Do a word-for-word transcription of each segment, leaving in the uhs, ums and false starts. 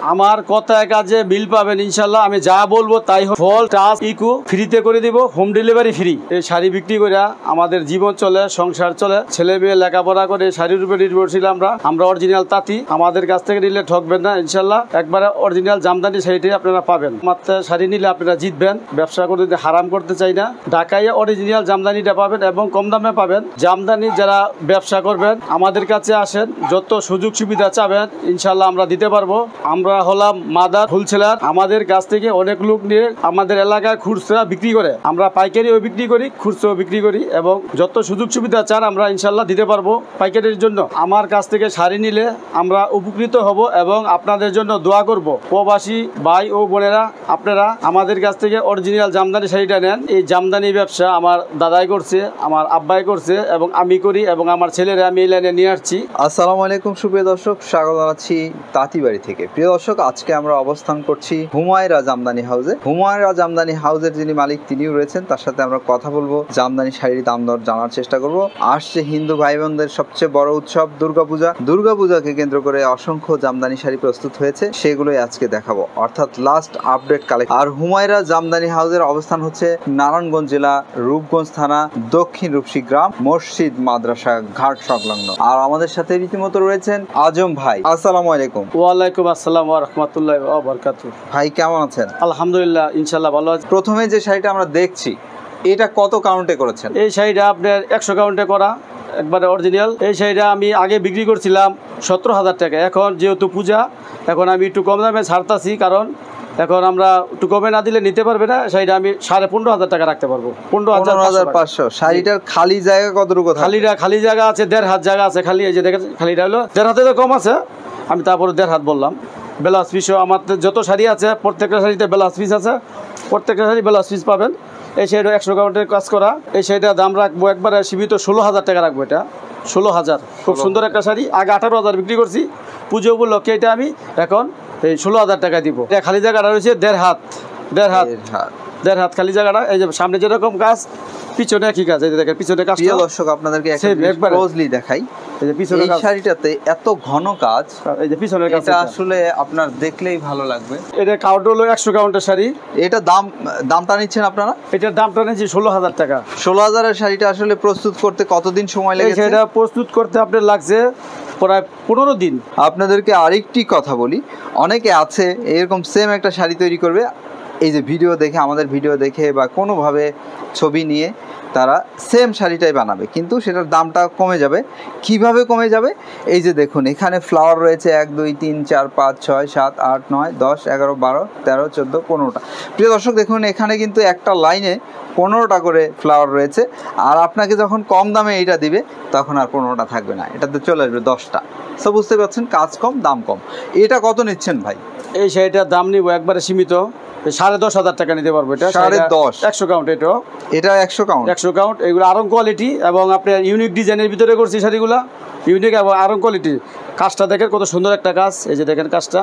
আমার কথায় কাজে বিল পাবেন ইনশাল্লাহ। আমি যা বলবো তাই ফল টাচ ইকো ফ্রিতে করে দিব, হোম ডেলিভারি ফ্রি। এই শাড়ি বিক্রি করে আমাদের জীবন চলে, সংসার চলে, ছেলে মেয়ে লেখাপড়া করে শাড়ির উপরে নির্ভরশীল আমরা। আমরা অরিজিনাল তাঁতি, আমাদের কাছ থেকে নিলে ঠকবেন না ইনশাল্লাহ। একবারে অরিজিনাল জামদানি শাড়িটাই আপনারা পাবেন। মাত্র শাড়ি নিলে আপনারা জিতবেন। ব্যবসা করে হারাম করতে চাই না। ঢাকায় অরিজিনাল জামদানিটা পাবেন এবং কম দামে পাবেন। জামদানি যারা ব্যবসা করবেন আমাদের কাছে আসেন, যত সুযোগ সুবিধা চাবেন ইনশাল্লাহ আমরা দিতে পারবো। আমরা হলাম মাদার হোলসেলার। আমাদের কাছ থেকে অনেক লোক নিয়ে আমাদের এলাকায় খুচরা বিক্রি করে, আমরা পাইকারিও বিক্রি করি, খুচরাও বিক্রি করি এবং যত সুযোগ সুবিধা চান আমরা ইনশাল্লাহ দিতে পারবো পাইকারির জন্য। আমার কাছ থেকে শাড়ি নিলে আমরা উপকৃত হব এবং আপনাদের জন্য দোয়া করব। প্রবাসী ভাই ও বোনেরা, আপনারা আমাদের কাছ থেকে অরিজিনাল জামদানি শাড়িটা নেন। এই জামদানি ব্যবসা আমার দাদাই করছে, আমার আব্বাই করছে এবং আমি করি এবং আমার ছেলেরা আমি এই লাইনে নিয়ে আসছি। আসসালামু আলাইকুম সুপ্রিয় দর্শক, স্বাগত জানাচ্ছি তাঁতিবাড়ি থেকে। প্রিয় দর্শক, আজকে আমরা অবস্থান করছি হুমায়রা জামদানি হাউসে। হুমায়রা জামদানি হাউসের যিনি মালিক তিনিও রয়েছেন, তার সাথে আমরা কথা বলবো, জামদানি শাড়ির দাম দর জানার চেষ্টা করব। আসছে হিন্দু ভাই বোনদের সবচেয়ে বড় উৎসব দুর্গাপূজা। দুর্গাপূজাকে কেন্দ্র করে অসংখ্য জামদানি শাড়ি প্রস্তুত হয়েছে, সেগুলোই আজকে দেখাবো, অর্থাৎ লাস্ট আপডেট কালেকশন। আর হুমায়রা জামদানি হাউসের অবস্থান হচ্ছে নারায়ণগঞ্জ জেলা, রূপগঞ্জ থানা, দক্ষিণ রূপসী গ্রাম, মসজিদ মাদ্রাসা ঘাট সংলগ্ন। আর আমাদের সাথে রীতিমতো রয়েছেন আজম ভাই। আসসালামু আলাইকুম। ওয়ালাইকুম আসসালাম ওয়া রাহমাতুল্লাহি ওয়া বারাকাতুহু। ভাই কেমন আছেন? আলহামদুলিল্লাহ, ইনশাআল্লাহ ভালো আছি। প্রথমে যে শাড়িটা আমরা দেখছি, এটা কত কাউন্টে করেছেন? এই শাড়িটা আপনার একশো কাউন্টে করা, একবারে অরিজিনাল। এই শাড়িটা আমি আগে বিক্রি করছিলাম সতেরো হাজার টাকা। এখন যেহেতু পূজা, এখন আমি একটু কম দামে ছাড়তাছি, কারণ এখন আমরা একটু কমে না দিলে নিতে পারবে না। শাড়িটা আমি সাড়ে পনেরো হাজার টাকা রাখতে পারবো। পনেরো হাজার হাজার পাঁচশো। শাড়িটার খালি জায়গা কতটুকু? খালিটা খালি জায়গা আছে দেড় হাত জায়গা আছে খালি। এই যে দেখেন খালিটা হলো দেড় হাতে তো কম আছে, আমি তারপরে দেড় হাত বললাম। ব্লাউজ পিসও আমার যত শাড়ি আছে প্রত্যেকটা শাড়িতে ব্লাউজ পিস আছে, প্রত্যেকটা শাড়ি ব্লাউজ পিস পাবেন। এই শাড়িটা একশো কাউন্টের কাজ করা। এই শাড়িটার দাম রাখবো একবারে সীমিত ষোলো হাজার টাকা রাখবো। এটা ষোলো হাজার, খুব সুন্দর একটা শাড়ি। আগে আঠারো হাজার বিক্রি করছি, পুজো উপলক্ষে এটা আমি এখন এই ষোলো হাজার টাকা দিব। এটা খালি জায়গাটা রয়েছে দেড় হাত, দেড় হাত দেড় হাত খালি জায়গাটা। এই যে সামনে যেরকম কাজ, পিছনে কি কাজ, এই যে দেখেন পিছনে কাজ। প্রিয় দর্শক, আপনাদেরকে একবার ক্লোজলি দেখাই। এই যে পিছনে এই শাড়িটাতে এত ঘন কাজ, এই যে পিছনের কাজ, এটা আসলে আপনার দেখলেই ভালো লাগবে। এটা কাউন্ট হলো একশো কাউন্টের শাড়ি। এটা দাম দামটা নিচ্ছেন আপনারা? এটার দামটা নিচ্ছি ষোলো হাজার টাকা। ষোলো হাজারের শাড়িটা আসলে প্রস্তুত করতে কতদিন সময় লেগেছে? এটা প্রস্তুত করতে আপনার লাগছে প্রায় পনেরো দিন। আপনাদেরকে আরেকটি কথা বলি, অনেকে আছে এরকম সেম একটা শাড়ি তৈরি করবে, এই যে ভিডিও দেখে, আমাদের ভিডিও দেখে বা কোনোভাবে ছবি নিয়ে তারা সেম শাড়িটাই বানাবে, কিন্তু সেটার দামটা কমে যাবে। কিভাবে কমে যাবে? এই যে দেখুন, এখানে ফ্লাওয়ার রয়েছে এক দুই তিন চার পাঁচ ছয় সাত আট নয় দশ এগারো বারো তেরো চোদ্দো পনেরোটা। প্রিয় দর্শক দেখুন, এখানে কিন্তু একটা লাইনে পনেরোটা করে ফ্লাওয়ার রয়েছে। আর আপনাকে যখন কম দামে এইটা দিবে তখন আর পনেরোটা থাকবে না, এটাতে চলে আসবে দশটা। সব বুঝতে পারছেন, কাজ কম দাম কম। এটা কত নিচ্ছেন ভাই? এই শাড়িটার দাম নিব একবারে সীমিত সাড়ে দশ হাজার টাকা নিতে পারবো। এটা সাড়ে দশ, একশো কাউন্ট। এটা এটা একশো কাউন্ট, একশো কাউন্ট। এগুলো আরং কোয়ালিটি এবং আপনার ইউনিক ডিজাইনের ভিতরে করছি শাড়িগুলো, ইউনিক এবং আরং কোয়ালিটি। কাজটা দেখেন কত সুন্দর একটা কাজ। এই যে দেখেন কাজটা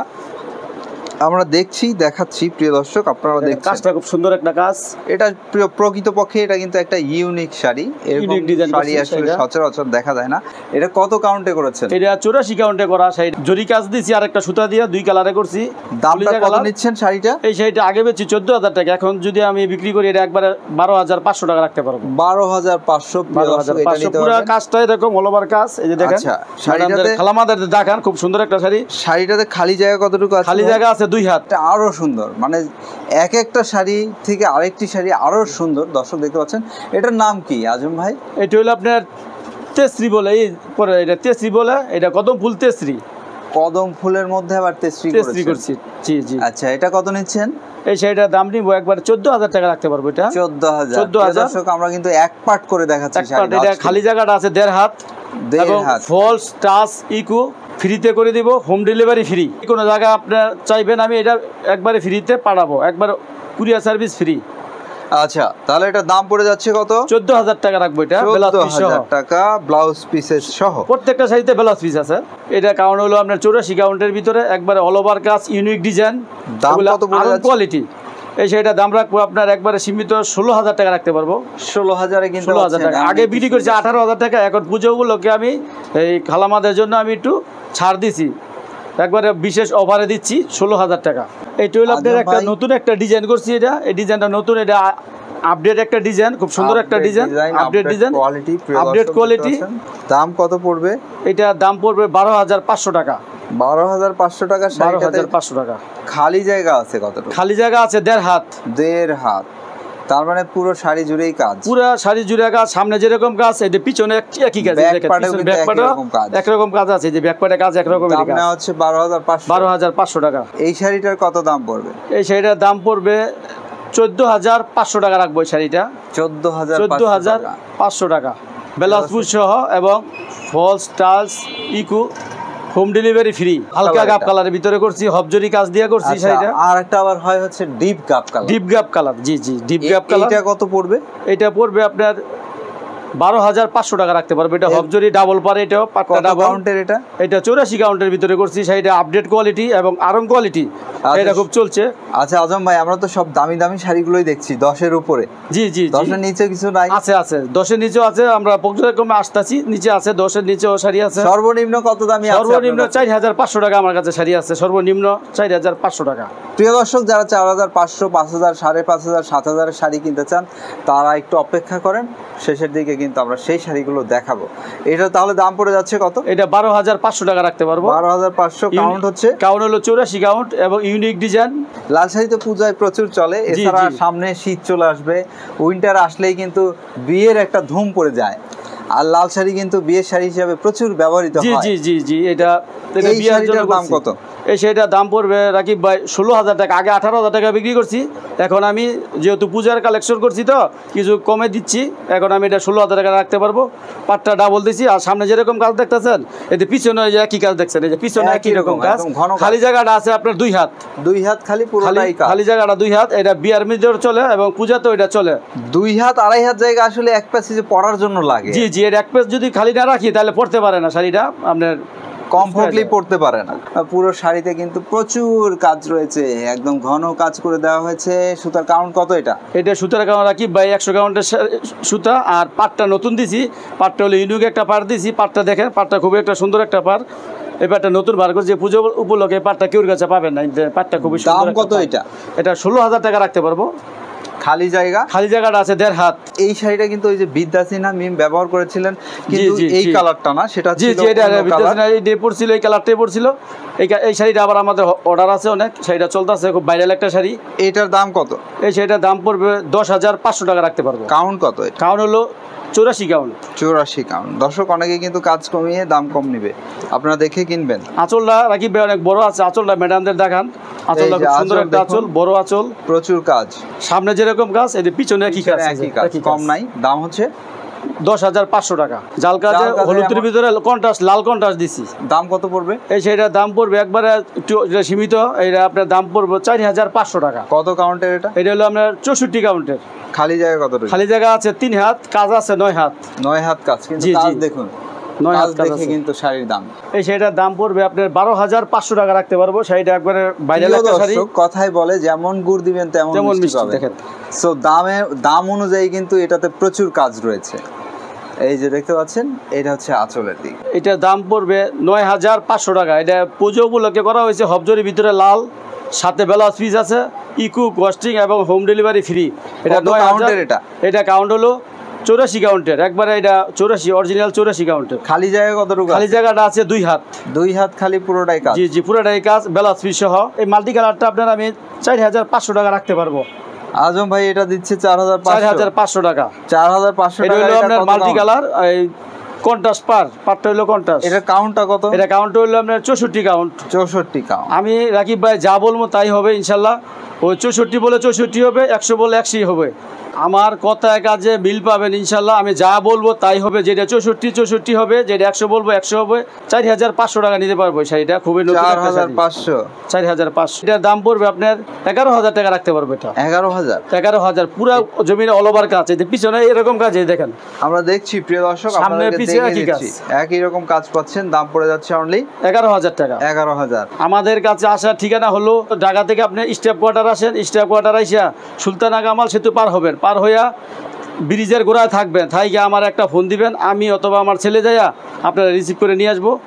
আমরা দেখছি, দেখাচ্ছি প্রিয় দর্শক, আপনারা দেখছেন কাজটা খুব সুন্দর একটা কাজ। এটা প্রকৃতপক্ষে এটা কিন্তু একটা ইউনিক শাড়ি, এরকম শাড়ি আসলে সচরাচর দেখা যায় না। এটা কত কাউন্টে করেছেন? এটা চৌরাশি কাউন্টে করা শাড়ি। জরি কাজ দিয়েছি আর একটা সুতা দিয়ে, দুই কালারে করছি। দামটা কত নিচ্ছেন শাড়িটা? এই শাড়িটা আগে বেচছি চোদ্দ হাজার টাকা, এখন যদি আমি বিক্রি করি এটা একবারে বারো হাজার পাঁচশো টাকা রাখতে পারবো। বারো হাজার পাঁচশো। পুরো কাজটা এরকম অলওভার কাজ। এই যে দেখেন শাড়িটাতে খালামাদের দেখান, খুব সুন্দর একটা শাড়ি। শাড়িটাতে খালি জায়গা কতটুকু আছে? খালি জায়গা আছে দুই হাত। আরো সুন্দর, মানে এক একটা শাড়ি থেকে আরেকটি শাড়ি আরো সুন্দর। দর্শক দেখতে পাচ্ছেন, এটার নাম কি আজম ভাই? এটা হলো আপনার তেসরি বলে, এই পরে এটা তেসরি বলে, এটা কদম ফুল তেসরি। কদম ফুলের মধ্যে আবার তেসরি তেসরি করছি। জি জি। আচ্ছা, এটা কত নিচ্ছেন? এই শাড়িটার দাম নিব একবার চোদ্দ হাজার টাকা রাখতে পারবো। এটা চোদ্দ হাজার। চোদ্দ হাজার। দর্শক আমরা কিন্তু এক পার্ট করে দেখাচ্ছি। এটা খালি জায়গাটা আছে দেড় হাত, দেড় হাত। ফলস টাচ ইকো ফ্রিতে করে দিব, হোম ডেলিভারি ফ্রি। কোনো জায়গায় আপনার চাইবেন আমি এটা একবারে ফ্রিতে পাঠাবো, একবার কুরিয়ার সার্ভিস ফ্রি। আচ্ছা, তাহলে এটা দাম পড়ে যাচ্ছে কত? চোদ্দ হাজার টাকা রাখবো। এটা চোদ্দ হাজার টাকা ব্লাউজ পিসের সহ। প্রত্যেকটা শাড়িতে ব্লাউজ পিস আছে। এটা কাউন্ট হলো আপনার চৌরাশি কাউন্টের ভিতরে, একবারে অল ওভার কাজ, ইউনিক ডিজাইন, কোয়ালিটি। এই শাড়িটার দাম রাখবো আপনার একবারে সীমিত ষোলো হাজার টাকা রাখতে পারবো। ষোলো হাজারে কিন্তু ষোলো হাজার টাকা আগে বিক্রি করছি আঠারো হাজার টাকা। এখন পুজোগুলোকে আমি এই খালামাদের জন্য আমি একটু ছাড় দিছি, একবারে বিশেষ অফারে দিচ্ছি ষোলো হাজার টাকা। এটা হলো আপনার একটা নতুন একটা ডিজাইন করছি, এটা এই ডিজাইনটা নতুন, এটা আপডেট একটা ডিজাইন, খুব সুন্দর একটা design, update design, update quality. দাম কত পড়বে? এটা দাম পড়বে বারো হাজার পাঁচশো টাকা। বারো হাজার পাঁচশো টাকা। বারো হাজার পাঁচশো টাকা। খালি জায়গা আছে কতটুকু? খালি জায়গা আছে দেড় হাত। দেড় হাত, তার মানে পুরো শাড়ি জুড়েই কাজ। পুরো শাড়ি জুড়ে কাজ, সামনে যেরকম কাজ এই যে পিছনে একই কাজ, একরকম কাজ আছে, যে ব্যাক পার্টে কাজ একরকম। দাম না হচ্ছে বারো হাজার পাঁচশো। বারো হাজার পাঁচশো টাকা। এই শাড়িটার কত দাম পড়বে? এই শাড়িটার দাম পড়বে চোদ্দ হাজার পাঁচশো টাকা রাখবো। এই শাড়িটা চোদ্দ হাজার চোদ্দ হাজার পাঁচশো টাকা, ব্লাউজ সহ এবং ফলস টালস ইকু, হোম ডেলিভারি ফ্রি। হালকা গাব কালারের ভিতরে করছি, হবজরি কাজ দিয়ে করছি শাড়িটা। আর একটা আবার হয় হচ্ছে ডিপ গাব কালার। ডিপ গাব কালার, জি জি ডিপ গাব কালার। এটা কত পড়বে? এটা পড়বে আপনার বারো হাজার পাঁচশো টাকা রাখতে পারবে। এটা হবজরি ডাবল পারে, এটাও পাট্টা ডাবল কাউন্টের। এটা এটা চৌরাশি কাউন্টের ভিতরে করছি শাড়িটা, আপডেট কোয়ালিটি এবং আরং কোয়ালিটি, এটা খুব চলছে। আচ্ছা আজম ভাই, আমরা তো সব দামি দামি শাড়িগুলোই দেখছি দশের উপরে। জি জি দশের নিচে কিছু নাই? আছে আছে, দশের নিচেও আছে, আমরা পর্যায়ক্রমে আসতেছি, নিচে আছে, দশের নিচেও শাড়ি আছে। সর্বনিম্ন কত দামি? সর্বনিম্ন চার হাজার পাঁচশো টাকা আমার কাছে শাড়ি আছে, সর্বনিম্ন চার হাজার পাঁচশো টাকা। প্রিয় দর্শক, যারা চার হাজার পাঁচশো, পাঁচ হাজার, সাড়ে পাঁচ হাজার, সাত হাজারের শাড়ি কিনতে চান তারা একটু অপেক্ষা করেন, শেষের দিকে কিন্তু আমরা সেই শাড়িগুলো দেখাবো। এটা তাহলে দাম পড়ে যাচ্ছে কত? এটা বারো হাজার পাঁচশো টাকা রাখতে পারবো। বারো হাজার পাঁচশো। কাউন্ট হচ্ছে? কাউন্ট হলো চৌরাশি কাউন্ট এবং ইউনিক ডিজাইন। লাল শাড়ি তো পূজায় প্রচুর চলে, এছাড়া সামনে শীত চলে আসবে, উইন্টার আসলেই কিন্তু বিয়ের একটা ধুম পড়ে যায়। আর লাল শাড়ি কিন্তু বিয়ের শাড়ি হিসেবে প্রচুর ব্যবহৃত হয়। জি জি জি এটা এই শাড়িটার দাম কত? এই শাড়িটার দাম পড়বে রাকিব ভাই ষোলো হাজার টাকা। আগে আঠারো হাজার টাকা বিক্রি করছি, এখন আমি যেহেতু পূজার কালেকশন করছি তো কিছু কমে দিচ্ছি, এখন আমি এটা ষোলো হাজার টাকা রাখতে পারবো। পাটটা ডাবল দিচ্ছি, আর সামনে যেরকম কাজ দেখতেছেন এতে পিছনে একই কাজ দেখছেন, এই যে পিছনে একই রকম কাজ। খালি জায়গাটা আছে আপনার দুই হাত। দুই হাত খালি, পুরোটাই কাজ। খালি জায়গাটা দুই হাত, এটা বিয়ার মিজর চলে এবং পূজাতেও এটা চলে। দুই হাত আড়াই হাত জায়গা আসলে এক প্যাসেজে পরার জন্য লাগে। জি জি এর এক পেজ যদি খালি না রাখি তাহলে পড়তে পারে না শাড়িটা, আপনার কমফোর্টলি পড়তে পারে না। পুরো শাড়িতে কিন্তু প্রচুর কাজ রয়েছে, একদম ঘন কাজ করে দেওয়া হয়েছে। সুতার কাউন্ট কত? এটা এটা সুতার কাউন্ট রাখি ভাই একশো কাউন্টের সুতা। আর পাটটা নতুন দিছি, পাটটা হলো ইউনিক একটা পাট দিছি। পাটটা দেখেন, পাটটা খুবই একটা সুন্দর একটা পাট। এই পাটটা নতুন বার করছি পুজো উপলক্ষে, পাটটা কেউর কাছে পাবেন না, পাটটা খুবই সুন্দর। দাম কত এটা? এটা ষোলো হাজার টাকা রাখতে পারবো। খালি জায়গা? খালি জায়গাটা আছে দেড় হাত। এই শাড়িটা কিন্তু ওই যে বিদ্যাসিনহা মিম ব্যবহার করেছিলেন, কিন্তু এই কালারটা না, সেটা জি জি এটা বিদ্যাসিনহা এই ডে পড়ছিল, এই কালারটাই পড়ছিল। এই এই শাড়িটা আবার আমাদের অর্ডার আছে অনেক, শাড়িটা চলতেছে, খুব ভাইরাল একটা শাড়ি। এটার দাম কত? এই শাড়িটার দাম পড়বে দশ হাজার পাঁচশো টাকা রাখতে পারবো। কাউন্ট কত? কাউন্ট হলো চৌরাশি কাউন্ট। চৌরাশি কাউন্ট। দর্শক অনেকে কিন্তু কাজ কমিয়ে দাম কম নিবে, আপনারা দেখে কিনবেন। আঁচলটা রাকিব ভাই অনেক বড় আছে, আঁচলটা ম্যাডামদের দেখান। আঁচলটা খুব সুন্দর একটা আঁচল, বড় আঁচল, প্রচুর কাজ। সামনে যেরকম কাজ এই পিছনে একই কাজ, কম নাই। দাম হচ্ছে দশ হাজার পাঁচশো টাকা। জাল কাজে হলুদের ভিতরে কন্ট্রাস্ট, লাল কন্ট্রাস্ট দিছি। দাম কত পড়বে? এই সেইটার দাম পড়বে একবারে একটু সীমিত, এটা আপনার দাম পড়বে চার হাজার পাঁচশো টাকা। কত কাউন্টের এটা? এটা হলো আপনার চৌষট্টি কাউন্টের। খালি জায়গা কত? খালি জায়গা আছে তিন হাত, কাজ আছে নয় হাত। নয় হাত কাজ, কিন্তু কাজ দেখুন, নয় হাত দেখে কিন্তু শাড়ির দাম। এই শাড়িটার দাম পড়বে আপনার বারো হাজার পাঁচশো টাকা রাখতে পারবো। শাড়িটা একবারে ভাইরাল একটা শাড়ি। কথাই বলে যেমন গুড় দিবেন তেমন মিষ্টি পাবেন। সো দামে দাম অনুযায়ী কিন্তু এটাতে প্রচুর কাজ রয়েছে। এই যে দেখতে পাচ্ছেন, এটা হচ্ছে আঁচলের দিক। এটার দাম পড়বে নয় হাজার পাঁচশো টাকা। এটা পুজো উপলক্ষে করা হয়েছে, হবজরির ভিতরে লাল, সাথে ব্লাউজ পিস আছে, ইকু কস্টিং এবং হোম ডেলিভারি ফ্রি। এটা নয় হাজার। এটা এটা কাউন্ট হলো চৌরাশি কাউন্টের, একবারে এটা চৌরাশি অরিজিনাল চৌরাশি কাউন্টের। খালি জায়গা কতটুকু? খালি জায়গাটা আছে দুই হাত। দুই হাত খালি, পুরোটাই কাজ। জি জি পুরোটাই কাজ, ব্লাউজ পিস সহ। এই মাল্টি কালারটা আপনার আমি চার হাজার পাঁচশো টাকা রাখতে পারবো। আজম ভাই এটা দিচ্ছে চার হাজার চার হাজার পাঁচশো টাকা। চার হাজার পাঁচশো টাকা। এটা হলো আপনার মাল্টি কালার, এই কন্ট্রাস্ট পার, পারটা হলো কন্ট্রাস্ট। এটা কাউন্টটা কত? এটা কাউন্ট হলো আপনার চৌষট্টি কাউন্ট। চৌষট্টি কাউন্ট। আমি রাকিব ভাই যা বলবো তাই হবে ইনশাল্লাহ। ওই চৌষট্টি বলে চৌষট্টি হবে, একশো বলে একশোই হবে। আমার কথায় কাজে মিল পাবেন ইনশাল্লাহ। আমি যা বলবো তাই হবে, যেটা চৌষট্টি চৌষট্টি হবে, যেটা একশো বলবো একশো হবে। চার হাজার পাঁচশো টাকা নিতে পারবো শাড়িটা, খুবই নতুন। চার হাজার পাঁচশো। চার হাজার পাঁচশো। এটার দাম পড়বে আপনার এগারো হাজার টাকা রাখতে পারবো। এটা এগারো হাজার। এগারো হাজার পুরো জমিনে অল ওভার কাজ। এই পিছনে এরকম কাজ, এই দেখেন আমরা দেখছি প্রিয় দর্শক, সামনে পিছনে একই কাজ, একই রকম কাজ পাচ্ছেন। দাম পড়ে যাচ্ছে অনলি এগারো হাজার টাকা। এগারো হাজার। আমাদের কাছে আসার ঠিকানা হলো ঢাকা থেকে আপনি স্টাফ কোয়ার্টার আসেন, স্টাফ কোয়ার্টার আইসা সুলতানা কামাল সেতু পার হবেন, পার হইয়া ব্রিজের গোড়ায় থাকবেন, থাইকে আমার একটা ফোন দিবেন, আমি অথবা আমার ছেলে যাইয়া আপনারা রিসিভ করে নিয়ে আসবো।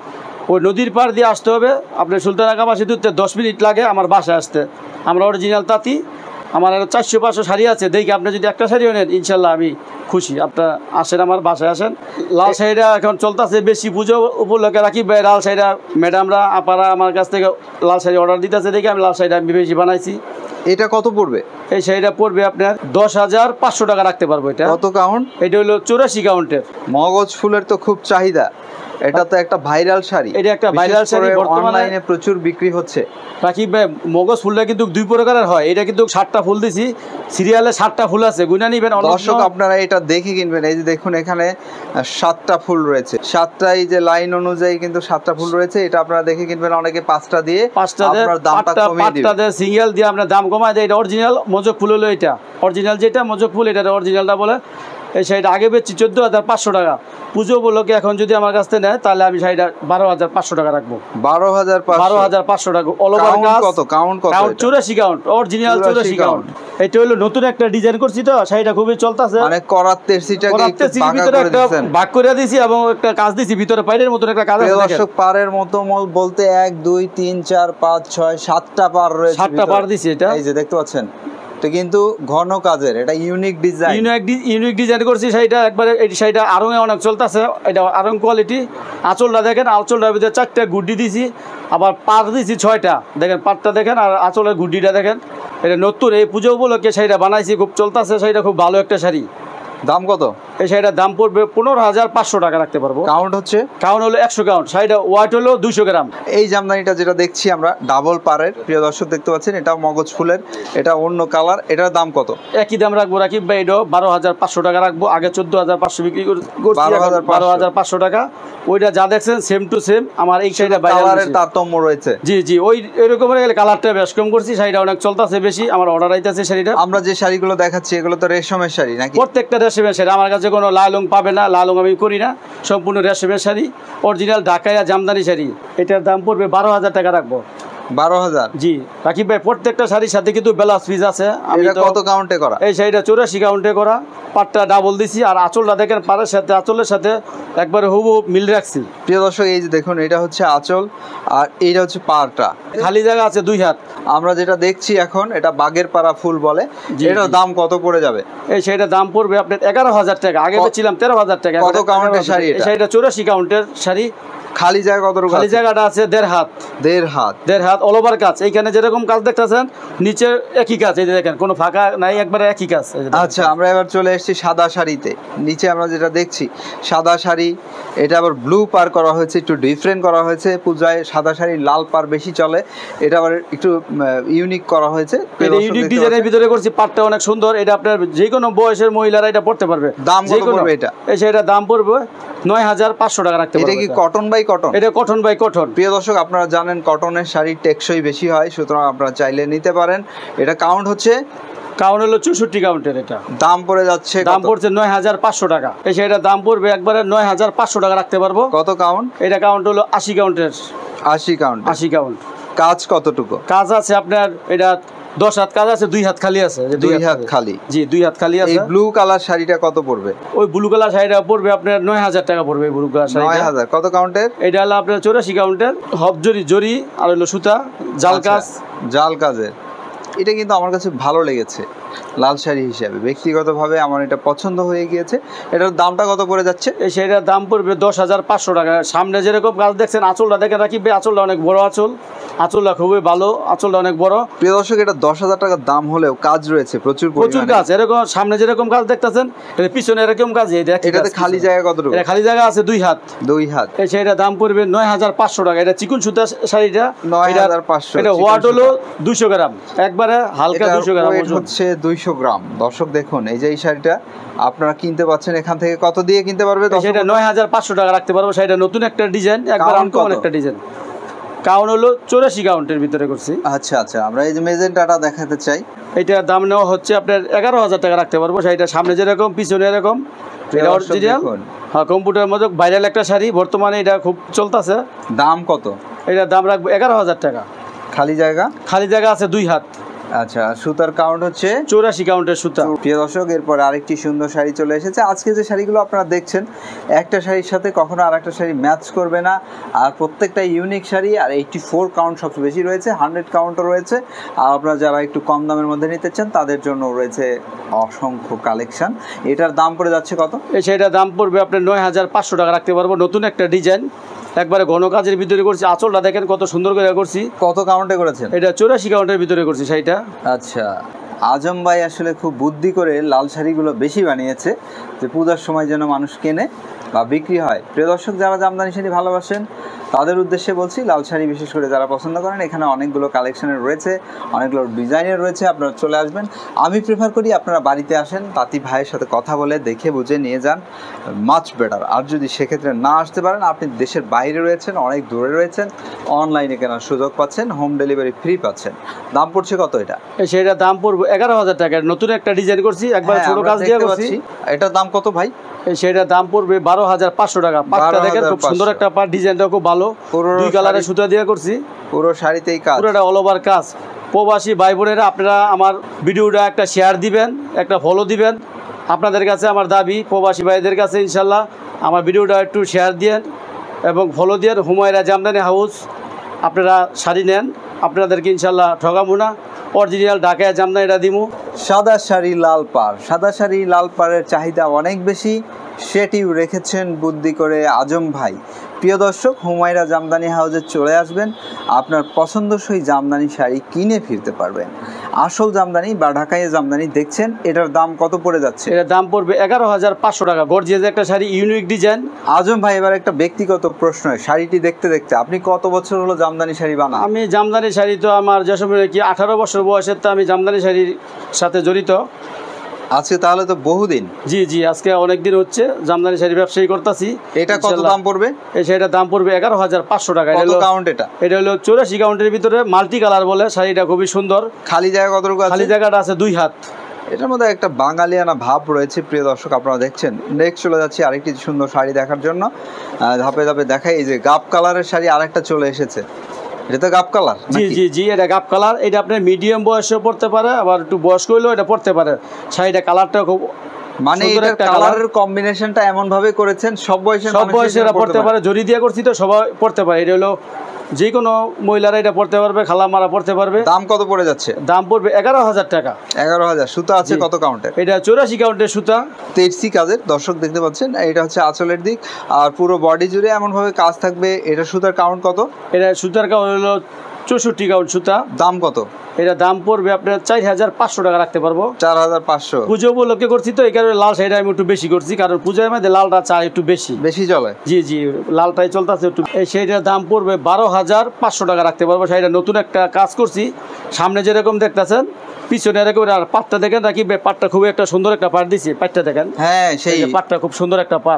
ওই নদীর পাড় দিয়ে আসতে হবে আপনার সুলতানাকাবাসী দূরতে দশ মিনিট লাগে আমার বাসায় আসতে। আমরা অরিজিনাল তাঁতি, আমার আরও চারশো পাঁচশো শাড়ি আছে, দেখি আপনি যদি একটা শাড়িও নেন ইনশাল্লাহ আমি খুশি। আপনার আসেন আমার বাসায় আসেন। লাল শাড়িটা এখন চলতেছে বেশি পুজো উপলক্ষে রাখি ভাই। লাল শাড়িটা ম্যাডামরা আপারা আমার কাছ থেকে লাল শাড়ি অর্ডার দিতেছে, দেখি আমি লাল শাড়িটা আমি বেশি বানাইছি। এটা কত পড়বে? এই শাড়িটা পড়বে আপনার দশ হাজার পাঁচশো টাকা রাখতে পারবো। এটা কত কাউন্ট? এটা হলো চৌরাশি কাউন্টের। মগজ ফুলের তো খুব চাহিদা, এটা তো একটা ভাইরাল শাড়ি। এটা একটা ভাইরাল শাড়ি, অনলাইনে প্রচুর বিক্রি হচ্ছে। রাকিব ভাই মগজ ফুলটা কিন্তু দুই প্রকারের হয়। এটা কিন্তু সাতটা ফুল দিছি, সিরিয়ালে সাতটা ফুল আছে, গুনা নিবেন। দর্শক আপনারা এটা দেখে কিনবেন। এই যে দেখুন এখানে সাতটা ফুল রয়েছে, সাতটা এই যে লাইন অনুযায়ী কিন্তু সাতটা ফুল রয়েছে। এটা আপনারা দেখে কিনবেন। অনেকে পাঁচটা দিয়ে পাঁচটা আপনার দামটা কমিয়ে দিবেন, পাঁচটা দিয়ে সিঙ্গেল দিয়ে আপনার দাম কমায় দেয়। এটা অরিজিনাল মজক ফুল হলো, এটা অরিজিনাল যেটা মজক ফুল, এটা অরিজিনালটা বলে। এই শাড়িটা আগে বেচছি চোদ্দ হাজার পাঁচশো টাকা। পুজো উপলক্ষে এখন যদি আমার কাছ থেকে নেয় তাহলে আমি শাড়িটা বারো হাজার পাঁচশো টাকা রাখবো। বারো হাজার বারো হাজার পাঁচশো টাকা অল ওভার কাজ। কত কাউন্ট? কত? কাউন্ট চৌরাশি কাউন্ট, অরিজিনাল চৌরাশি কাউন্ট। এটা হলো নতুন একটা ডিজাইন করছি তো, শাড়িটা খুবই চলতেছে। মানে করাতের সিটাকে একটু বাঁকা করে দিয়েছেন, ভাগ করে দিয়েছি এবং একটা কাজ দিয়েছি ভিতরে পাড়ের মতন একটা কাজ আছে। দর্শক পাড়ের মতো বলতে এক দুই তিন চার পাঁচ ছয় সাতটা পাড় রয়েছে, সাতটা পাড় দিয়েছি। এটা এই যে দেখতে পাচ্ছেন, তো কিন্তু ঘন কাজের, এটা unique design. Unique unique design করছি শাড়িটা একবারে। এই শাড়িটা আরং এ অনেক চলতেছে, এটা আরং কোয়ালিটি। আঁচলটা দেখেন, আঁচলটার ভিতরে চারটা গুড্ডি দিছি, আবার পাড় দিছি ছয়টা। দেখেন পাড়টা দেখেন আর আঁচলের গুড্ডিটা দেখেন। এটা নতুন এই পুজো উপলক্ষে শাড়িটা বানাইছি, খুব চলতেছে শাড়িটা, খুব ভালো একটা শাড়ি। দাম কত? এই শাড়িটার দাম পড়বে পনেরো হাজার পাঁচশো টাকা রাখতে পারবো। কাউন্ট হচ্ছে? কাউন্ট হলো একশো কাউন্ট। শাড়িটা ওয়াট হলো দুইশো গ্রাম। এই জামদানিটা যেটা দেখছি আমরা ডাবল পাড়ের, প্রিয় দর্শক দেখতে পাচ্ছেন, এটা মগজ ফুলের, এটা অন্য কালার। এটার দাম কত? একই দাম রাখবো রাকিব ভাই, এটা বারো হাজার পাঁচশো টাকা রাখবো। আগে চোদ্দ হাজার পাঁচশো বিক্রি করছি, বারো হাজার পাঁচশো টাকা। ওইটা যা দেখছেন সেম টু সেম। আমার এই শাড়িটা কালারের তারতম্য রয়েছে। জি জি, ওই এরকম কালারটা বেশ কম করছি। শাড়িটা অনেক চলতেছে বেশি, আমার অর্ডার আইতেছে শাড়িটা। আমরা যে শাড়িগুলো দেখাচ্ছি এগুলো তো রেশমের শাড়ি নাকি? প্রত্যেকটা রেশমের শাড়ি। আমার কাছে কোনো লালং পাবে না, লালং আমি করি না, সম্পূর্ণ রেশমের শাড়ি, অরিজিনাল ঢাকাইয়া জামদানি শাড়ি। এটার দাম পড়বে বারো হাজার টাকা রাখবো। বারো হাজার? জি রাকিব ভাই, প্রত্যেকটা শাড়ির সাথে কিন্তু ব্লাউজ পিস আছে। কত কাউন্টে করা? এই শাড়িটা চৌরাশি কাউন্টে করা, পাটটা ডাবল দিছি। আর আঁচলটা দেখেন পাড়ের সাথে আঁচলের সাথে একবারে হুবহু মিল রাখছি। প্রিয় দর্শক এই যে দেখুন, এটা হচ্ছে আঁচল আর এইটা হচ্ছে পাড়টা, খালি জায়গা আছে দুই হাত। আমরা যেটা দেখছি এখন এটা বাগের পাড়া ফুল বলে। এটার দাম কত পড়ে যাবে? এই শাড়িটার দাম পড়বে আপনার এগারো হাজার টাকা। আগে বেচছিলাম তেরো হাজার টাকা। কত কাউন্টের শাড়ি? এই শাড়িটা চৌরাশি কাউন্টের শাড়ি। খালি জায়গা কত? খালি জায়গাটা আছে দেড় হাত। দেড় হাত? দেড় হাত অল ওভার কাজ। এইখানে যেরকম কাজ দেখতেছেন নিচে একই কাজ, এই যে দেখেন কোনো ফাঁকা নাই, একবারে একই কাজ। আচ্ছা, আমরা এবার চলে এসেছি সাদা শাড়িতে। নিচে আমরা যেটা দেখছি সাদা শাড়ি, এটা আবার ব্লু পার করা হয়েছে, একটু ডিফারেন্ট করা হয়েছে। পূজায় সাদা শাড়ি লাল পার বেশি চলে, এটা আবার একটু ইউনিক করা হয়েছে। এটা ইউনিক ডিজাইনের ভিতরে করছি, পাটটা অনেক সুন্দর। এটা আপনার যে কোনো বয়সের মহিলারা এটা পড়তে পারবে। দাম কত পড়বে এটা? এই সেটার দাম পড়বে নয় হাজার পাঁচশো টাকা রাখতে পারবে। এটা কি কটন বাই কটন? এটা কটন বাই কটন। প্রিয় দর্শক আপনারা জানেন কটনের শাড়ি টেকসই বেশি হয়, সুতরাং আপনারা চাইলে নিতে পারেন। এটা কাউন্ট হচ্ছে? কাউন্ট হলো চৌষট্টি কাউন্টের। এটা দাম পড়ে যাচ্ছে, দাম পড়ছে নয় হাজার পাঁচশো টাকা। এই সেটার দাম পড়বে একবারে নয় হাজার পাঁচশো টাকা রাখতে পারবো। কত কাউন্ট? এটা কাউন্ট হলো আশি কাউন্টের। আশি কাউন্ট? আশি কাউন্ট। কাজ কতটুকু? কাজ আছে আপনার এটা দশ হাত কাজ আছে, দুই হাত খালি আছে। দুই হাত খালি? জি, দুই হাত খালি আছে। এই ব্লু কালার শাড়িটা কত পড়বে? ওই ব্লু কালার শাড়িটা পড়বে আপনার নয় হাজার টাকা পড়বে। ব্লু কালার শাড়ি নয় হাজার। কত কাউন্টের? এটা হলো আপনার চৌরাশি কাউন্টের। হব জরি জরি আর হলো সুতা জাল কাজ। জাল কাজের। এটা কিন্তু আমার কাছে ভালো লেগেছে লাল শাড়ি হিসাবে, ব্যক্তিগতভাবে আমার এটা পছন্দ হয়ে গিয়েছে। এটার দামটা কত পড়ে যাচ্ছে? এই শাড়িটার দাম পড়বে দশ হাজার পাঁচশো টাকা। সামনে যেরকম কাজ দেখছেন, আঁচলটা দেখে রাখি, আঁচলটা অনেক বড় আঁচল, আঁচলটা খুবই ভালো, আঁচলটা অনেক বড়। প্রিয় দর্শক, এটা দশ হাজার টাকার দাম হলেও কাজ রয়েছে প্রচুর প্রচুর কাজ। এরকম সামনে যেরকম কাজ দেখতেছেন, এটা পিছনে এরকম কাজ। এটাতে খালি জায়গা কতটুকু? এটা খালি জায়গা আছে দুই হাত। দুই হাত। এই শাড়িটার দাম পড়বে নয় হাজার পাঁচশো টাকা। এটা চিকুন সুতা শাড়িটা নয় হাজার পাঁচশো। এটা ওয়াট হলো দুইশো গ্রাম, একবারে হালকা দুইশো গ্রাম হচ্ছে দুইশো গ্রাম। দর্শক দেখুন, এই যে এই শাড়িটা আপনারা কিনতে পাচ্ছেন এখান থেকে, কত দিয়ে কিনতে পারবে? সেটা নয় হাজার পাঁচশো টাকা রাখতে পারবো। সেটা নতুন একটা ডিজাইন, একবার আনকমন একটা ডিজাইন। কাউন্ট হলো চৌরাশি কাউন্টের ভিতরে করছি। আচ্ছা আচ্ছা, আমরা এই যে মেজেন্টাটা দেখাতে চাই। এটার দাম নেওয়া হচ্ছে আপনার এগারো হাজার টাকা রাখতে পারবো। সেটা সামনে যেরকম পিছনে এরকম। এটা অরিজিনাল, হ্যাঁ, কম্পিউটারের মধ্যে ভাইরাল একটা শাড়ি, বর্তমানে এটা খুব চলতেছে। দাম কত? এটার দাম রাখবো এগারো হাজার টাকা। খালি জায়গা? খালি জায়গা আছে দুই হাত। আচ্ছা, সুতার কাউন্ট হচ্ছে চৌরাশি কাউন্টের সুতা। প্রিয় দর্শক, এরপর আরেকটি সুন্দর শাড়ি চলে এসেছে। আজকে যে শাড়িগুলো আপনারা দেখছেন, একটা শাড়ির সাথে কখনো আর একটা শাড়ি ম্যাচ করবে না, আর প্রত্যেকটা ইউনিক শাড়ি। আর এইটটি ফোর কাউন্ট সবচেয়ে বেশি রয়েছে, হান্ড্রেড কাউন্টও রয়েছে। আর আপনারা যারা একটু কম দামের মধ্যে নিতে চান তাদের জন্য রয়েছে অসংখ্য কালেকশন। এটার দাম পড়ে যাচ্ছে কত? এই শাড়িটার দাম পড়বে আপনার নয় হাজার পাঁচশো টাকা রাখতে পারবো। নতুন একটা ডিজাইন, একবারে ঘন কাজের ভিতরে করছি। আঁচলটা দেখেন কত সুন্দর করে করছি। কত কাউন্টে করেছেন? এটা চৌরাশি কাউন্টের ভিতরে করছি শাড়িটা। আচ্ছা, আজম ভাই আসলে খুব বুদ্ধি করে লাল শাড়িগুলো বেশি বানিয়েছে, যে পূজার সময় যেন মানুষ কেনে বা বিক্রি হয়। প্রিয় দর্শক, যারা জামদানি শাড়ি ভালোবাসেন তাদের উদ্দেশ্যে বলছি, লাল শাড়ি বিশেষ করে যারা পছন্দ করেন, এখানে অনেকগুলো কালেকশনের রয়েছে, অনেকগুলো ডিজাইনের রয়েছে। আপনারা চলে আসবেন। আমি প্রেফার করি আপনারা বাড়িতে আসেন, তাঁতি ভাইয়ের সাথে কথা বলে দেখে বুঝে নিয়ে যান, মাচ বেটার। আর যদি সেক্ষেত্রে না আসতে পারেন, আপনি দেশের বাইরে রয়েছেন, অনেক দূরে রয়েছেন, অনলাইনে কেনার সুযোগ পাচ্ছেন, হোম ডেলিভারি ফ্রি পাচ্ছেন। দাম পড়ছে কত এটা? সেটার দাম পড়বে এগারো হাজার টাকা। নতুন একটা ডিজাইন করছি, একবার ছোট কাজ দিয়ে করছি। এটার দাম কত ভাই? সেটার দাম পড়বে বারো হাজার পাঁচশো টাকা। পাটটা দেখেন খুব সুন্দর একটা পাট, ডিজাইনটা খুব ভালো, দুই কালারের সুতা দিয়ে করছি। পুরো শাড়িতেই কাজ, পুরোটা অল ওভার কাজ। প্রবাসী ভাই বোনেরা, আপনারা আমার ভিডিওটা একটা শেয়ার দিবেন, একটা ফলো দিবেন। আপনাদের কাছে আমার দাবি, প্রবাসী ভাইদের কাছে ইনশাল্লাহ আমার ভিডিওটা একটু শেয়ার দিয়েন এবং ফলো দিয়েন। হুমায়রা জামদানি হাউস আপনারা শাড়ি নেন, আপনাদেরকে ইনশাল্লাহ ঠকাবো না। অরিজিনাল ঢাকায় জামদানিটা দিমু। সাদা শাড়ি লাল পাড়, সাদা শাড়ি লাল পাড়ের চাহিদা অনেক বেশি, সেটিও রেখেছেন বুদ্ধি করে আজম ভাই। প্রিয় দর্শক, হুমায়রা জামদানি হাউসে চলে আসবেন, আপনার পছন্দসই জামদানি শাড়ি কিনে ফিরতে পারবেন। আসল জামদানি বা ঢাকাই জামদানি দেখছেন, এটার দাম কত পড়ে যাচ্ছে? এটার দাম পড়বে এগারো হাজার পাঁচশো টাকা। গর্জিয়াস একটা শাড়ি, ইউনিক ডিজাইন। আজম ভাই, এবার একটা ব্যক্তিগত প্রশ্ন, শাড়িটি দেখতে দেখতে আপনি কত বছর হলো জামদানি শাড়ি বানান? আমি জামদানি শাড়ি তো আমার যে সময় কি আঠারো বছর বয়সের, তো আমি জামদানি শাড়ির সাথে জড়িত। আজকে তাহলে তো বহুদিন। জি জি, আজকে অনেক দিন হচ্ছে জামদানি শাড়ি ব্যবসায়ী করতেছি। এটা কত দাম পড়বে? এই শাড়িটার দাম পড়বে এগারো হাজার পাঁচশো টাকা। কত কাউন্ট এটা? এটা হলো চৌরাশি কাউন্টের ভিতরে, মাল্টি কালার বলে। শাড়িটা খুবই সুন্দর। খালি জায়গা কতটুকু আছে? খালি জায়গাটা আছে দুই হাত। এটার মধ্যে একটা বাঙালিয়ানা ভাব রয়েছে। প্রিয় দর্শক, আপনারা দেখছেন। নেক্সট চলে যাচ্ছি আরেকটি সুন্দর শাড়ি দেখার জন্য। ধাপে ধাপে দেখাই। এই যে গাব কালারের শাড়ি আরেকটা চলে এসেছে। এটা তো গাব কালার? জি জি জি, এটা গাব কালার। এটা আপনার মিডিয়াম বয়সেও পড়তে পারে, আবার একটু বয়স্ক হইলেও এটা পড়তে পারে। শাড়িটা কালারটা খুব, মানে এটা কালারের কম্বিনেশনটা এমন ভাবে করেছেন সব বয়সের সব বয়সেরা পড়তে পারে। জরি দিয়ে করছি তো সবাই পড়তে পারে। এটা হলো যে কোনো মহিলারা এটা পড়তে পারবে, খালামারা পড়তে পারবে। দাম কত পড়ে যাচ্ছে? দাম পড়বে এগারো হাজার টাকা। এগারো হাজার। সুতা আছে কত কাউন্টের? এটা চৌরাশি কাউন্টের সুতা, তেরসি কাজের। দর্শক দেখতে পাচ্ছেন, এটা হচ্ছে আঁচলের দিক, আর পুরো বডি জুড়ে এমন ভাবে কাজ থাকবে। এটা সুতার কাউন্ট কত? এটা সুতার কাউন্ট হলো চৌষট্টি কাউন্ট সুতা। দাম কত? এটা দাম পড়বে আপনার চার হাজার পাঁচশো টাকা রাখতে পারবো। চার হাজার পাঁচশো। পুজো উপলক্ষে করছি তো এই কারণে লাল শাড়িটা আমি একটু বেশি করছি, কারণ পূজার মধ্যে লালটা চা একটু বেশি বেশি চলে। জি জি, লালটাই চলতেছে একটু। এই শাড়িটার দাম পড়বে বারো হাজার পাঁচশো টাকা রাখতে পারবো। শাড়িটা নতুন একটা কাজ করছি, সামনে যেরকম দেখতেছেন পিছনে এরকম। আর পাটটা দেখেন নাকি, পাটটা খুবই একটা সুন্দর একটা পাট দিছি। পাটটা দেখেন, হ্যাঁ সেই পাটটা খুব সুন্দর একটা পাট,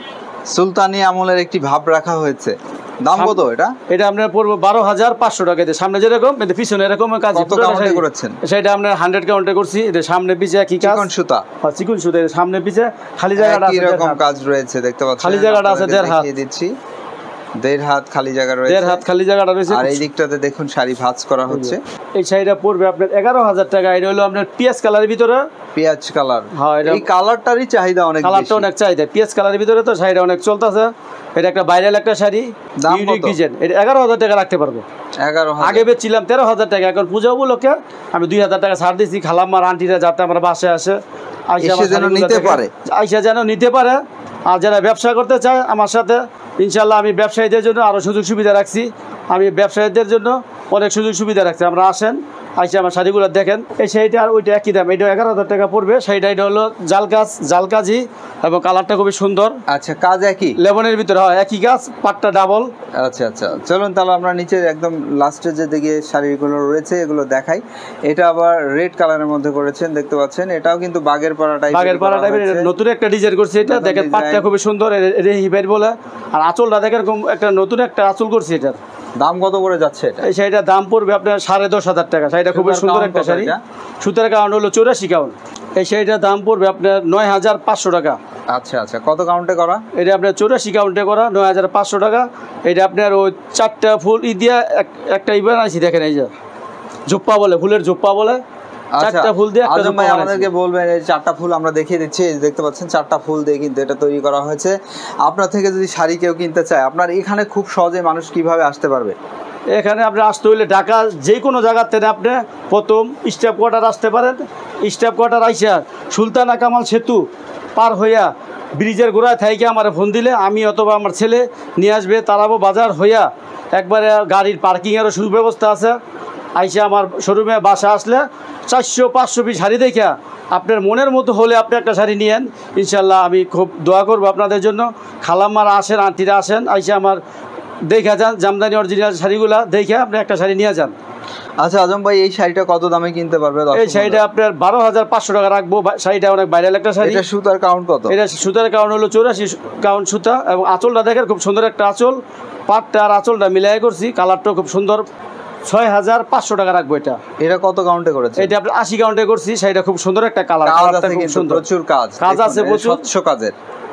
সুলতানি আমলের একটি ভাব রাখা হয়েছে। দাম কত এটা? এটা আপনার পড়বে বারো হাজার পাঁচশো টাকা। সামনে যেরকম পিছনে এরকম কাজ করেছেন। সেটা আপনার হান্ড্রেড কাউন্টে করছি। সামনে পিছে কি কাজ? চিকন সুতা। চিকন সুতা। সামনে পিছে খালি জায়গাটা আছে, এরকম কাজ রয়েছে দেখতে পাচ্ছেন। খালি জায়গাটা আছে দেড় হাত দিচ্ছি। দেড় হাত খালি জায়গা রয়েছে। দেড় হাত খালি জায়গাটা রয়েছে। আর এই দিকটাতে দেখুন শাড়ি ভাঁজ করা হচ্ছে। এই শাড়িটা পড়বে আপনার এগারো হাজার টাকা। এটা হলো আপনার পিয়াজ কালারের ভিতরে। পেঁয়াজ কালার। হ্যাঁ, এই কালারটারই চাহিদা অনেক, কালারটা অনেক চাহিদা। পেঁয়াজ কালারের ভিতরে তো শাড়িটা অনেক চলতেছে। এটা একটা ভাইরাল একটা শাড়ি, ইউনিক ডিজাইন। এটা এগারো হাজার টাকা রাখতে পারবো। এগারো। আগে বেচছিলাম তেরো হাজার টাকা, এখন পূজা উপলক্ষে আমি দুই হাজার টাকা ছাড় দিচ্ছি। খালাম্মার আন্টিরা যাতে আমার বাসায় আসে, আইসা যেন নিতে পারে, আইসা যেন নিতে পারে। আর যারা ব্যবসা করতে চায় আমার সাথে, ইনশাল্লাহ আমি ব্যবসায়ীদের জন্য আরও সুযোগ সুবিধা রাখছি। আমি ব্যবসায়ীদের জন্য অনেক সুযোগ সুবিধা রাখছি। আমরা আসেন, আইসা আমার শাড়িগুলো দেখেন। এই শাড়িটা আর ওইটা একই দাম। এটা এগারো হাজার টাকা পড়বে। শাড়িটা এটা হলো জাল কাজ, জাল কাজই, এবং কালারটা খুবই সুন্দর। আচ্ছা, কাজ একই, লেবনের ভিতরে হয় একই কাজ, পাটটা ডাবল। আচ্ছা আচ্ছা, চলুন তাহলে আমরা নিচে একদম লাস্টের যে দিকে শাড়িগুলো রয়েছে এগুলো দেখাই। এটা আবার রেড কালারের মধ্যে করেছেন দেখতে পাচ্ছেন। এটাও কিন্তু বাগের পাড়া টাইপ, বাগের পাড়া টাইপের নতুন একটা ডিজাইন করছি। এটা দেখেন পাটটা খুবই সুন্দর, রেহিবের বলে। আর আঁচলটা দেখেন একটা নতুন একটা আঁচল করছি। এটার দাম কত করে যাচ্ছে এটা? এই শাড়িটার দাম পড়বে আপনার সাড়ে দশ হাজার টাকা। শাড়িটা খুবই সুন্দর একটা শাড়ি। সুতার কাউন্ট হলো চৌরাশি কাউন্ট। এই শাড়িটার দাম পড়বে আপনার নয় হাজার পাঁচশো টাকা। আচ্ছা আচ্ছা, কত কাউন্টে করা? এটা আপনার চৌরাশি কাউন্টে করা, নয় হাজার পাঁচশো টাকা। এটা আপনার ওই চারটা ফুল ই দিয়া একটা ইবার আছি দেখেন। এই যে জোপ্পা বলে, ফুলের জোপ্পা বলে। আচ্ছা, চারটা ফুল দিয়ে একটা আজম জোপ্পা ভাই বানাইছি। আমাদেরকে বলবেন, এই চারটা ফুল আমরা দেখিয়ে দিচ্ছি, এই যে দেখতে পাচ্ছেন চারটা ফুল দিয়ে কিন্তু এটা তৈরি করা হয়েছে। আপনার থেকে যদি শাড়ি কেউ কিনতে চায়, আপনার এখানে খুব সহজে মানুষ কিভাবে আসতে পারবে? এখানে আপনি আসতে হইলে ঢাকা যে কোনো জায়গার থেকে আপনি প্রথম স্টাফ কোয়ার্টার আসতে পারেন। স্টাফ কোয়ার্টার আইসা সুলতানা কামাল সেতু পার হইয়া ব্রিজের গোড়ায় থাইকে আমার ফোন দিলে আমি অথবা আমার ছেলে নিয়ে আসবে। তারাবো বাজার হইয়া একবারে গাড়ির পার্কিংয়েরও সুব্যবস্থা আছে। আইসা আমার শোরুমে বাসা আসলে চারশো পাঁচশো পিস শাড়ি দেখা আপনার মনের মতো হলে আপনি একটা শাড়ি নিয়েন, ইনশাল্লাহ আমি খুব দোয়া করবো আপনাদের জন্য। খালাম্মারা আসেন, আন্টিরা আসেন, আইসা আমার দেখা যান জামদানি অরিজিনাল শাড়িগুলা দেখে আপনি একটা শাড়ি নিয়ে যান। আচ্ছা আজম ভাই, এই শাড়িটা কত দামে কিনতে পারবে? এই শাড়িটা আপনার বারো হাজার পাঁচশো টাকা রাখবো। শাড়িটা অনেক ভাইরাল একটা শাড়ি। এটা সুতার কাউন্ট কত? এটা সুতার কাউন্ট হলো চৌরাশি কাউন্ট সুতা, এবং আঁচলটা দেখেন খুব সুন্দর একটা আঁচল। পাটটা আর আঁচলটা মিলাই করছি, কালারটাও খুব সুন্দর। ছয় হাজার পাঁচশো টাকা রাখবো এটা। এটা কত কাউন্টে করেছে? এটা আপনার আশি কাউন্টে করছি। শাড়িটা খুব সুন্দর একটা কালার, কাজ কালারটা আছে খুব কিন্তু সুন্দর, প্রচুর কাজ কাজ আছে প্রচুর, স্বচ্ছ কাজের।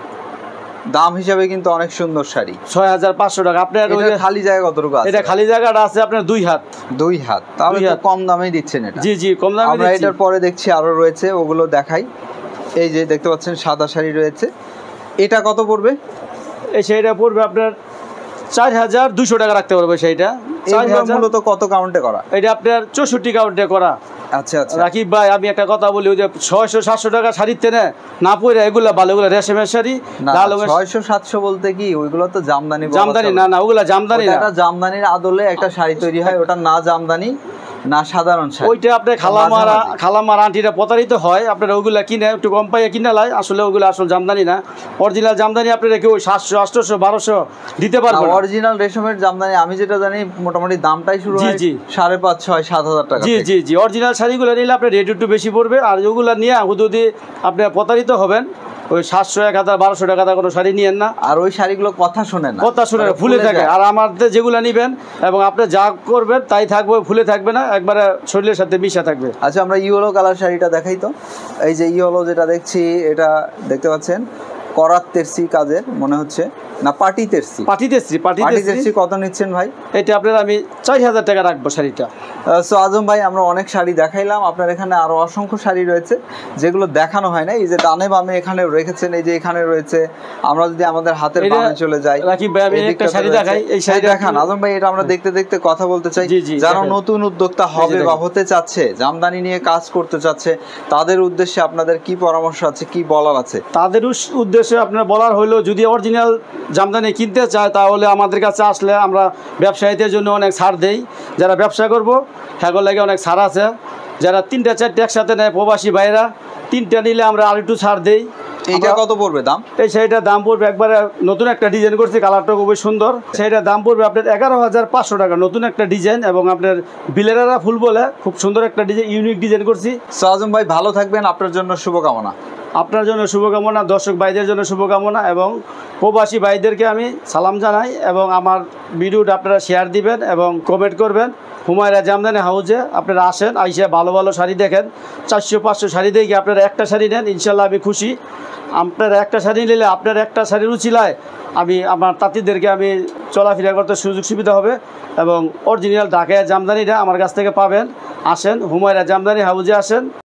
দাম হিসাবে কিন্তু অনেক সুন্দর শাড়ি। ছয় হাজার পাঁচশো টাকা। আপনার ওই এটা খালি জায়গা কতটুকু আছে? এটা খালি জায়গাটা আছে আপনার দুই হাত। দুই হাত, তাহলে দুই তো হাত। কম দামেই দিচ্ছেন এটা। জি জি, কম দামে আমরা দিচ্ছি। এটার পরে দেখছি আরো রয়েছে, ওগুলো দেখাই। এই যে দেখতে পাচ্ছেন সাদা শাড়ি রয়েছে, এটা কত পড়বে? এই শাড়িটা পড়বে আপনার চার হাজার দুশো টাকা রাখতে পারবে। সেইটা চার এগুলো হাজার, মূলত কত কাউন্টে করা? এটা আপনার চৌষট্টি কাউন্টে করা। আচ্ছা আচ্ছা, রাকিব ভাই আমি একটা কথা বলি, ওই যে ছয়শো সাতশো টাকা শাড়ির তেনে না পরে এগুলা ভালো, এগুলো রেশমের শাড়ি। না লাল রঙের ছয়শো সাতশো বলতে কি ওইগুলো তো জামদানি বলা জামদানি চলে। না, না ওগুলা জামদানি না। ওটা জামদানির আদলে একটা শাড়ি তৈরি হয়, ওটা না জামদানি না সাধারণ শাড়ি। ওইটা আপনার খালামারা খালামার আন্টিরা প্রতারিত হয়, আপনারা ওগুলা কিনে একটু কম পাইয়া কিনে লাই, আসলে ওগুলো আসল জামদানি না। অরিজিনাল জামদানি আপনারা কেউ সাতশো আটশোশো বারোশো দিতে পারবেন। অরিজিনাল রেশমের জামদানি আমি যেটা জানি মোটামুটি দামটাই শুরু জি, হয় জি। সাড়ে পাঁচ ছয় সাত হাজার টাকা জি থেকে। জি জি, অরিজিনাল শাড়িগুলো নিলে আপনার রেট একটু বেশি পড়বে, আর ওগুলো নিয়ে হুদুদি আপনি প্রতারিত হবেন। ওই সাতশো এক হাজার বারোশো টাকা কোনো শাড়ি নিয়েন না। আর ওই শাড়িগুলো কথা শোনে না, কথা শুনে মানে ফুলে থাকে। যায়। আর আমাদের যেগুলো নিবেন এবং আপনি যা করবেন তাই থাকবে, ফুলে থাকবে না, একবারে শরীরের সাথে মিশা থাকবে। আচ্ছা আমরা ইয়েলো কালার শাড়িটা দেখাই তো। এই যে ইয়েলো যেটা দেখছি, এটা দেখতে পাচ্ছেন করাত তেরসি কাজের মনে হচ্ছে, না পাটি তেরসি? পাটি তেরসি, পাটি পাটি তেরসি। তেরসি কত নিচ্ছেন ভাই? এটা আপনার আমি চার হাজার টাকা রাখবো শাড়িটা। সো আজম ভাই আমরা অনেক শাড়ি দেখাইলাম, আপনার এখানে আরো অসংখ্য শাড়ি রয়েছে যেগুলো দেখানো হয় না। এই যে ডানে বামে এখানে রেখেছেন, এই যে এখানে রয়েছে। আমরা যদি আমাদের হাতের এটা বামে চলে যাই, রাকিব ভাই আমি এই একটা দিকটাতে শাড়ি রয়েছে। দেখাই, এই হ্যাঁ, শাড়িটা দেখান আজম ভাই, এটা আমরা দেখতে দেখতে কথা বলতে চাই। জি, জি, যারা দেখাই। নতুন উদ্যোক্তা হবে বা হতে চাচ্ছে, জামদানি নিয়ে কাজ করতে চাচ্ছে, তাদের উদ্দেশ্যে আপনাদের কি পরামর্শ আছে, কি বলার আছে? তাদের উস- উদ্দেশ্যে আপনার বলার হলো, যদি অরিজিনাল জামদানি কিনতে চায় তাহলে আমাদের কাছে আসলে আমরা ব্যবসায়ীদের জন্য অনেক ছাড় দেই। যারা ব্যবসা করব হ্যাগো লাগে অনেক ছাড় আছে। যারা তিনটা চারটে একসাথে নেয় প্রবাসী ভাইরা, তিনটা নিলে আমরা আর একটু ছাড় দেই। এইটা আমরা- কত পড়বে দাম? এই শাড়িটার দাম পড়বে, একবারে নতুন একটা ডিজাইন করছি, কালারটা খুবই সুন্দর। শাড়িটার দাম পড়বে আপনার এগারো হাজার পাঁচশো টাকা, নতুন একটা ডিজাইন, এবং আপনার বিলেরারা ফুল বলে খুব সুন্দর একটা ডিজাইন, ইউনিক ডিজাইন করছি। সো আজম ভাই ভালো থাকবেন, আপনার জন্য শুভকামনা। আপনার জন্য শুভকামনা, দর্শক ভাইদের জন্য শুভকামনা, এবং প্রবাসী ভাইদেরকে আমি সালাম জানাই। এবং আমার ভিডিওটা আপনারা শেয়ার দিবেন এবং কমেন্ট করবেন। হুমায়রা জামদানি হাউজে আপনারা আসেন, আইসা ভালো ভালো শাড়ি দেখেন। চারশো পাঁচশো শাড়ি দেখে আপনারা একটা শাড়ি নেন, ইনশাল্লাহ আমি খুশি। আপনারা একটা শাড়ি নিলে আপনার একটা শাড়ির উচিলায় আমি আমার তাঁতিদেরকে আমি চলাফেরা করতে সুযোগ সুবিধা হবে। এবং অরিজিনাল ঢাকায় জামদানিটা আমার কাছ থেকে পাবেন। আসেন, হুমায়রা জামদানি হাউজে আসেন।